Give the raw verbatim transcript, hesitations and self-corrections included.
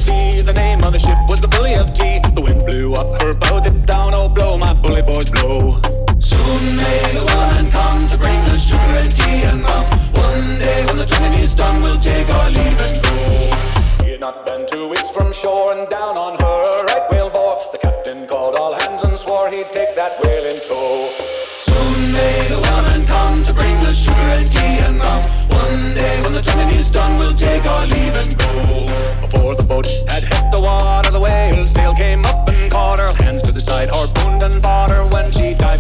sea. The name of the ship was the Bully of Tea. The wind blew up her bow, dip down, oh blow, my bully boys blow. Soon may the woman come to bring us sugar and tea and rum. One day when the tonguing is done, we'll take our leave and go. He had not been two weeks from shore, and down on her right whale bore. The captain called all hands and swore he'd take that whale in tow. Soon may the woman come to bring us sugar and tea and rum. One day when the tonguing is done, we'll take our leave and go. Before the boat had hit the water, the whale's tail came up and caught her. Hands to the side, harpooned and fought her. When she died,